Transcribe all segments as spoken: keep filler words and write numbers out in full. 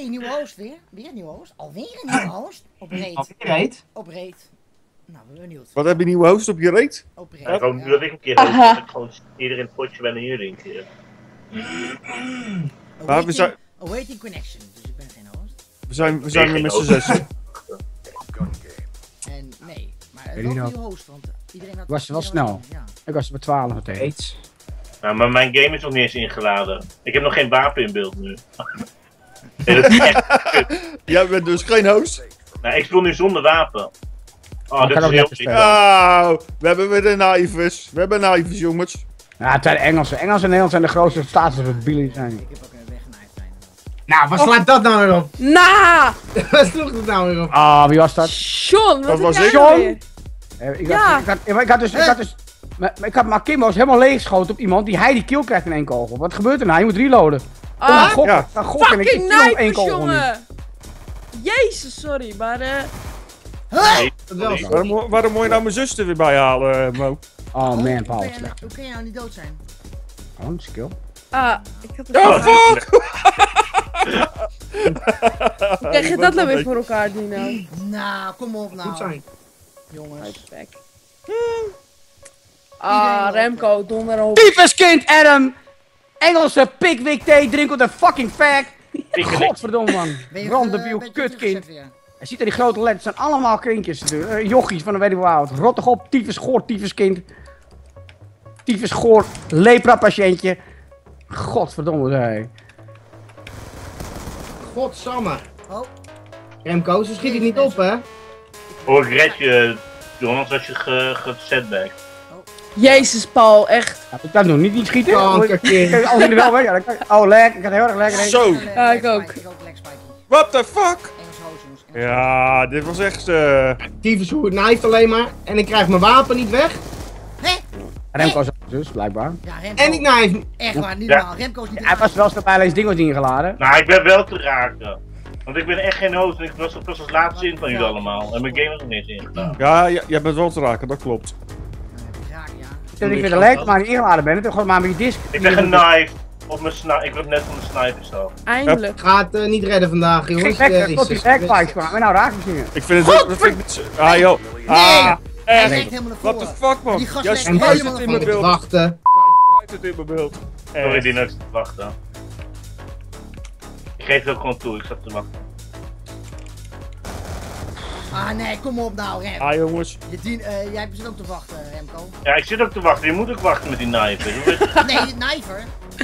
een nieuwe host weer. Weer een nieuwe host. Alweer een nieuwe host. Op reet. Alweer reet? Op reet. Nou, ben benieuwd. Wat heb je een nieuwe host op je reet? Op reet. Ja, ik hoop nu dat ik een keer hoop dat ik gewoon iedereen het potje ben en jullie een keer. Maar we zijn, Awaiting connection, dus ik ben geen host. we zijn, we zijn er met z'n zessen. En nee, maar het Weet was je een nou? nieuwe host, want iedereen had... Was wel iedereen snel. Ja. Ik was er bij twaalf meteen. Reet. Nou, maar mijn game is nog niet eens ingeladen. Ik heb nog geen wapen in beeld nu. Nee, dat is echt kut. Jij bent dus geen host? Nou, ik speel nu zonder wapen. Oh, kan dit ook is heel lekker spelen. Nou, we hebben weer de naïvers. We hebben naïvers, jongens. Ja, het zijn de Engelsen. Engels en Nederland zijn de grootste staatsverbieden zijn. Ik heb ook een weggenaaid zijn. Nou, wat slaat dat nou weer op? Nou, Wat sloeg dat nou weer op? Ah, wie was dat? John, wat Dat heb was jij ik. nou John? weer? Eh, Ik Ja. had, ik had, ik had dus, ik had dus, maar- maar ik had mijn Kimbo's helemaal leeggeschoten op iemand die hij die kill krijgt in één kogel. Wat gebeurt er nou? Je moet reloaden. Ah, Ah, gokken. ja. Ja. gokken en ik fucking kill hem één knijpers, kogel niet. jongen! Jezus, sorry, maar eh... Nee, Dat wel sorry. zo. Waarom, waarom moet je nou mijn zuster weer bijhalen, uh, Mo? Oh man, hoe, Paul, kan je, slecht. hoe kan je nou niet dood zijn? Oh, een skill. Ah, ik had het The al- fuck? Hoe krijg je dat nou weer voor elkaar, Dino? Nou, kom op nou. Goed zijn. Jongens. Uitspek. Ah, Remco, donder op. Tyfuskind, Adam! Engelse pikwik thee, drink op de fucking fag! Godverdomme man. Ben je, Randebiel, eh, ben je kutkind. teruggezet weer? Hij ziet er die grote letters, het zijn allemaal kindjes. Uh, jochies van de weet ik hoe oud. Rot toch op, tyfus, goor, tyfuskind. Tyfus, goor, lepra-patiëntje. Godverdomme, zei. Godsamme. Oh, Remco, zo schiet ik niet op, hè? Oh, ik red je, John, anders was je ge- gesetback. Jezus, Paul, echt. Ja, ik kan doen, niet, niet schieten. Kankerkind. Kijk, als jullie wel weg. Ja, dan kan ik- oh, lek, ik had heel erg lekker. Zo, eh, Ja, ik Leg ook. Spikey, Ik ook Leg Spikey. what the fuck? Engels host, jongens. Engels Ja, dit was echt... eh Tyfus hoe het knijpt alleen maar. En ik krijg mijn wapen niet weg. Hé? Remco is dus, blijkbaar. Ja, Remco. En ik knijf. Echt waar, niet Ja. normaal. Remco is niet Hij was wel stabiel eens ding was niet ingeladen. Nou, ik ben wel te raken. Want ik ben echt geen host en ik was pas als laatste in van jullie allemaal. En mijn game is nog niet eens ingedaan. ja, j- jij bent wel te raken, dat klopt. raak, ja. Toen ik weer de lek, maar niet ingeladen ben, toen gewoon maar met die disc. Ik ben genaaid op mijn sniper. Ik word net van de sniper zo. Eindelijk. Gaat eh, niet redden vandaag, jongens. Geen lekker, Eh, tot die is- backpikes kwamen. En nou raak ik zingen. Ik vind het ook... dat vind ik niet zo- Ah, joh. Ah, Hij echt. rekt helemaal naar What voren. the fuck, man? Die gast Jij lekt spuit helemaal het in naar mijn Moet voren. beeld. wachten. Spuit het in mijn beeld. Sorry, Echt. die nuts te wachten. Ik geef het ook gewoon toe, ik zat te wachten. Ah nee, kom op nou, Rem. Ah, jongens. Je dien, eh, jij zit ook te wachten, Remco. Ja, ik zit ook te wachten. Je moet ook wachten met die sniper. Je weet- Nee, Nijver.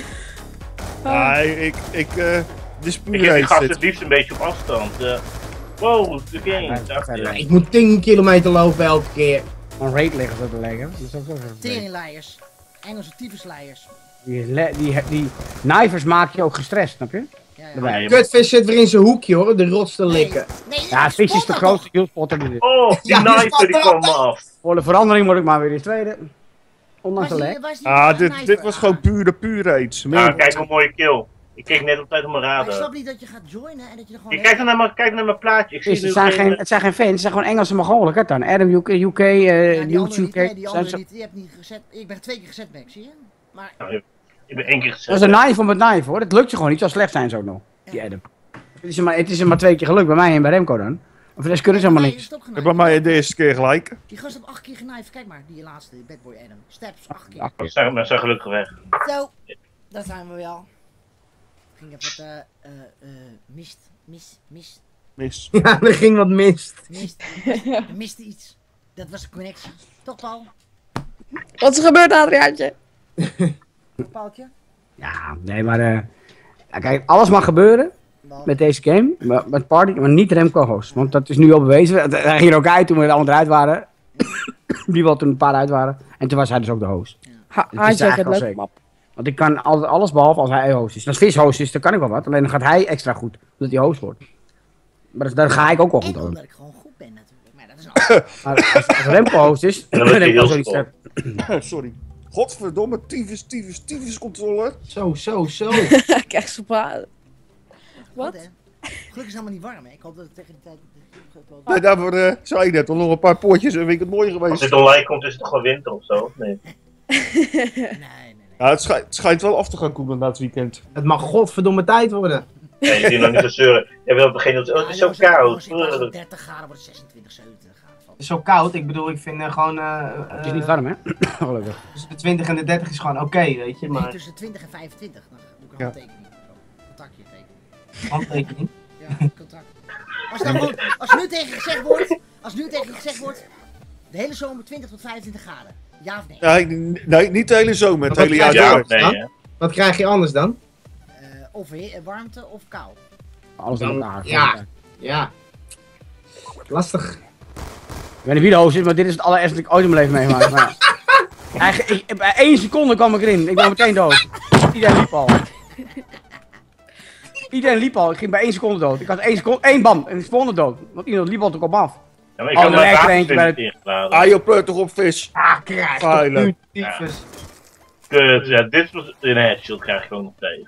Ah, ik... Ik, eh... Ik Dispuur heb die heet gast dit. het liefst een beetje op afstand. eh. wow, de game. Ja, dacht ja, je. ja. Ik moet tien kilometer lopen elke keer. Een raid liggen zo te leggen. Dat is ook zo. Teringleiers. Engelse tyfusleiers. Die, le- die, die knivers maak je ook gestrest, snap je? Ja, ja. Erbij. Ja, je- Kutvis zit weer in zijn hoekje, hoor. De rots te likken. Nee, nee, Ja, het vis is de spot dat grootste toch? hielspotter die er is. Oh, die Ja, die sniper die staat kwam me af. Voor de verandering moet ik maar weer eens tweede. Ondanks de Waar is die- lek. waar is die Ah, Nijver? dit, dit was gewoon pure, pure aids. Ja, kijk hoe mooie kill. Ik keek net op tijd op mijn Maar ik snap radar. niet dat je gaat joinen en dat je er gewoon... Je kijkt dan naar mijn, kijk naar mijn plaatje. Ik zie Dus nu het, zijn geen... geen, het zijn geen fans, het zijn gewoon Engelse Mongolen. Kijk dan. Adam U K, U K, eh Ja, die Nieuws andere U niet, K. nee, die Zijn andere ze- niet. Die hebt niet gezet. Ik ben twee keer gezet, Max, zie je? Maar... Nou, ik ben één keer Dat gezet. is een knife om het knife hoor. Dat lukt je gewoon niet, zo slecht zijn ze ook nog. Die Adam. Het is, er maar, het is er maar twee keer gelukt bij mij en bij Remco dan. Of de rest kunnen ze helemaal Nee, niks. is het ook Ik genaaid. bij mij de eerste keer gelijk. Die gast heeft acht keer genaaid. Kijk maar, die laatste, die Badboy Adam. Steps, acht keer. Ach, We zijn, we zijn gelukkig weg. Zo, daar zijn we wel. Ging even wat, eh, eh, eh, mist, mist, mist, Mis. Ja, er ging wat mist. mist. Er mistte iets. Dat was een connectie. Toch, Paul? Wat is er gebeurd, Adriaantje? Paaltje? Ja, nee, maar eh, ja, kijk, alles mag gebeuren Wat? met deze game, maar, met Party, maar niet Remco host. Want dat is nu al bewezen. Het- Hij ging er ook uit toen we er allemaal eruit waren. Die wel toen een paar uit waren. En toen was hij dus ook de host. Ha, Dus het is hijack het eigenlijk al leuk. zeker. Want ik kan altijd alles behalve als hij host is. Als Vis host is, dan kan ik wel wat. Alleen dan gaat hij extra goed, omdat hij host wordt. Maar dus, daar ga ik ook wel goed En over. omdat ik gewoon goed ben natuurlijk. Maar dat is een ander. Maar als, als Remco host is, dan dan wordt hij Remco heel zoiets sport. sterk. Sorry. Godverdomme, tyfus, tyfus, tyfus controller. Zo, zo, zo. Ik krijg ze praten. Wat? Goed, hè? Gelukkig is het helemaal niet warm, hè? Ik hoop dat het tegen die tijd... Nee, daarvoor eh, zei ik net al nog een paar poortjes en vind ik het mooi Als geweest. dit online komt is het toch gewoon winter of zo? of Nee. Nee, nee, nee. Ja, het, schijnt, het schijnt wel af te gaan koelen na het weekend. Het mag godverdomme tijd worden. Nee, je ziet nog niet zo zeuren. Jij wil beginnen als, oh, het is zo koud. Het is dertig graden, wordt het zesentwintig, zevenentwintig graden. Het is zo koud, ik bedoel, ik vind uh, gewoon... Uh, Het is niet warm, hè? Gelukkig. Tussen de twintig en de dertig is gewoon oké, okay, weet je, Nee, maar... tussen de twintig en vijfentwintig. Dan doe ik een Ja. handtekening. Zo, contactje tekenen. Handtekening. Ja, contact. Als, dan gewoon, als nu tegen je gezegd wordt, als nu tegen je gezegd wordt, de hele zomer twintig tot vijfentwintig graden. Ja of nee? Nee, nee, niet de hele zomer, het Maar hele wat jaar Ja door. of nee, hè? Wat krijg je anders dan? Uh, of he- warmte of kou. Alles aan Dan- elkaar. ja. Ja. Lastig. Ik weet niet wie de host is, maar dit is het allereerste dat ik ooit in mijn leven meemaak. Maar ja. Eigenlijk, ik, bij één seconde kwam ik erin. Ik ben meteen dood. Iedereen liep al. Iedereen liep al. Ik ging bij één seconde dood. Ik had één seconde, één bam en ik volgende dood. Want iemand liep al toen kwam af. Ja, maar ik Oh, had dan mijn lijkt er eentje bij wapenpunt ingeladen. Ah, joh, pleurt toch op vis. Ah, krijg Vuile. tyfus. Kut, ja, dit was een headshot krijg ik ook nog tegen.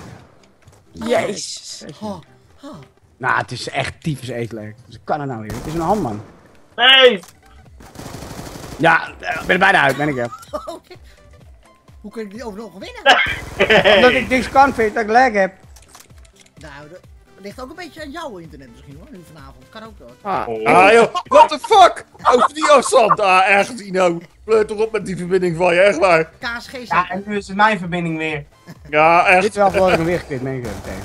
Jezus. Oh, oh. Nou, het is echt tyfus eetleuk. Dus ik kan het nou weer. Het is een handman. Nee! Ja, ik ben er bijna uit, ben ik er. Oké. Hoe kun ik die overal winnen? Omdat ik niks kan, vind dat ik lag heb. Nou, dat ligt ook een beetje aan jouw internet misschien hoor, nu vanavond. Kan ook wel. Ah. Oh. Ah, joh, what the fuck? Over die afstand. Ah, echt, Dino. Pleurt toch op met die verbinding van je, echt waar. K S G Ja, en nu is het mijn verbinding weer. Ja, Dit is echt. wel voor ik hem weer geklit, meen ik er tegen.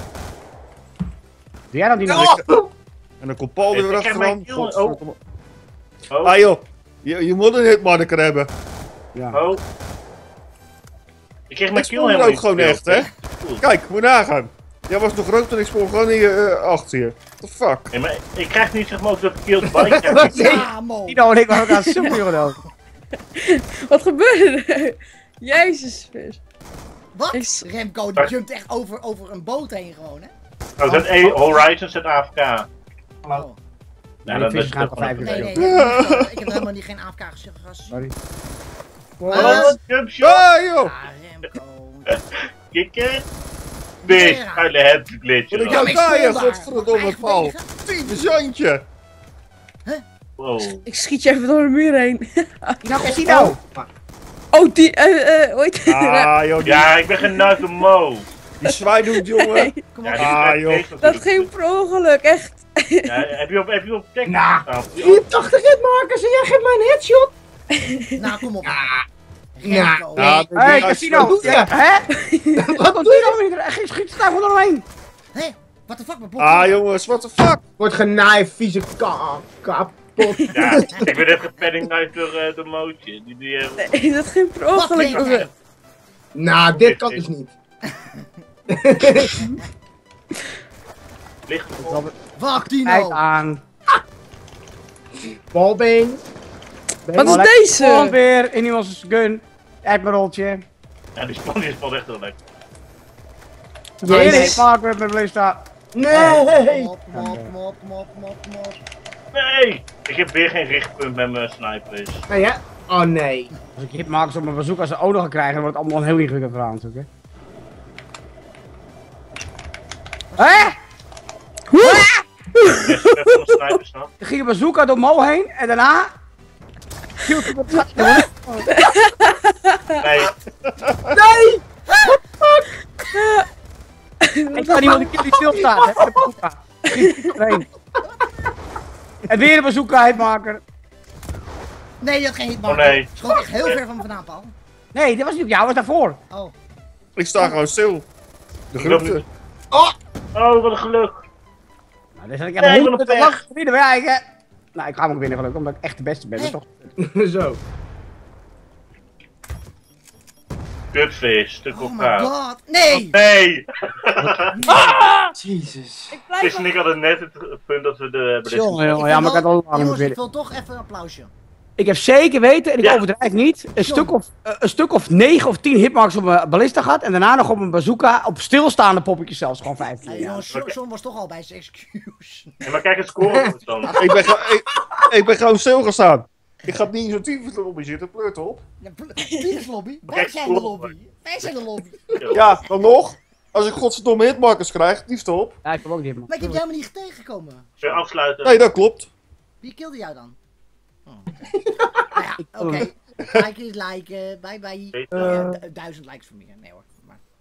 Doe jij dat niet Ja. nog? En dan komt Paul Ik weer heb achteraan. mijn kill- Godverdomme. Oh, Ah, joh. Je, je moet een hitmarker hebben. Ja. oh. Ik kreeg Ik mijn kill spoor helemaal ook niet gewoon gespeeld, echt, hè. Kijk, moet nagaan. Jij was nog groot en ik spoor gewoon hier uh, achter je. What the fuck? Nee, maar ik krijg niet zeg maar ook de kill bike. Wat zeg je? Ja, mo. Tino en ik waren ook aan het zoeken, joh. Wat gebeurde er? Jezus, vis. Wat? Is- Remco die jumpt echt over, over een boot heen gewoon hè? Oh, zet E- Horizon zet A F K. Hallo. Oh. Nou, die dat is vissen gaan toch toch gewoon vijf Nee, uur een- nee, nee, ik, heb, ik heb helemaal niet geen A F K gezegd, gast. Sorry. Oh, jump shot! Ah, joh. Ah, Remco. Kikken! Bitch, Ja. uit de head glitchen. Wat dan. ik jou zei, godverdomme, Paul. Tien zandje. Wow. Ik schiet je even door de muur heen. Tino, Tino! Oh, die, eh, eh, hoe heet die? Ah, joh. Die, Ja, ik ben genaaid door Mo. die zwaai doet, jongen. Kom Ja, op. die is Ah, echt joh. bezig Dat natuurlijk. ging per ongeluk, echt. Ja, heb je op, heb je op tekst Nou, gestaan? Je hebt tachtig hitmarkers en jij geeft mij een headshot. Nou, kom op. Ja. Remco. Ja, dat Hé, hey, die Casino! Wat doe je? Hè? Wat doe je nou weer? Hij schiet daar gewoon doorheen. Hé, what the fuck, mijn bot. Ah, jongens, what the fuck? Wordt genaaid, vieze ka kapot. Ja, ik ben even gepaddingknife door uh, de mootje. Die, die, uh, Nee, dat ging per Wat ongeluk. deed jij? Nou, dit kan dus niet. ligt erop. Fuck Kijk Tino. aan. Balbeen. Wat is Gewoon deze? weer in iemands gun. Uit mijn roltje. Ja, die span die valt echt heel lekker. Weer Jezus. een mark met mijn bleefstaat. Nee! Mop, mop, mop, mop, mop, mop. Nee! Ik heb weer geen richtpunt met mijn snipers. Nee, hè? Oh nee. Als ik hitmarkers op mijn bezoek als ze ook nog gaan krijgen, dan wordt het allemaal een heel ingewikkeld verhaal natuurlijk. Hè? Eerst even mijn snipers dan. Ik ging een bazooka door Mo heen en daarna... hield ik het gat. Nee, Nee! Ik kan iemand een keer die stilstaat, hè? Met de bazooka. Schiet iedereen. En weer een bazooka hitmarker. Nee, je had geen hitmarker. Oh, nee. Schoot echt heel ver van me vandaan, Paul. Nee, dat was niet op jou, dat was daarvoor. Oh. Ik sta gewoon stil. De Ik loop groepte. niet. Oh, wat een geluk. Nou, dan zet ik Nee, even ik ben honderd op te lang weg. winnen wij eigen. Nou, ik ga hem ook winnen gelukkig, omdat ik echt de beste ben. Dat is toch... Zo. Kutvis, stuk Oh op my elkaar. god. Nee! Nee! Jezus. Ik Chris blijf en ik hadden net het punt dat we de... bij de- Jongen, jongen, Ik ja, wil maar ik had wel- al lang Jongens, moeten ik winnen. wil toch even een applausje. Ik heb zeker weten, en ik Ja. overdrijf niet, een stuk, of, eh, een stuk of negen of tien hitmarks op mijn ballista gehad. En daarna nog op mijn bazooka op stilstaande poppetjes zelfs, gewoon vijftien. Hey, Ja. jongens, John, John was toch al bij zijn excuse. Ja, maar kijk het score dan. Ik ben, ge- ik, ik ben gewoon stil gaan staan. Ik ga niet in zo'n tyfuslobby zitten, pleurt op. Ja, pl- Wie is lobby? Wij Kijk, zijn de klopt. lobby. Wij zijn de lobby. Ja, dan nog. Als ik godverdomme hitmarkers krijg, liefst op. Ja, ik heb ook niet hitmarks. Maar ik heb jou helemaal niet tegengekomen. Zullen we afsluiten? Nee, dat klopt. Wie kilde jou dan? Oh, oké. Nou ja, oké. Like is liken. Bye bye. Weet Ja, je. du- duizend likes voor meer. Nee hoor. Maar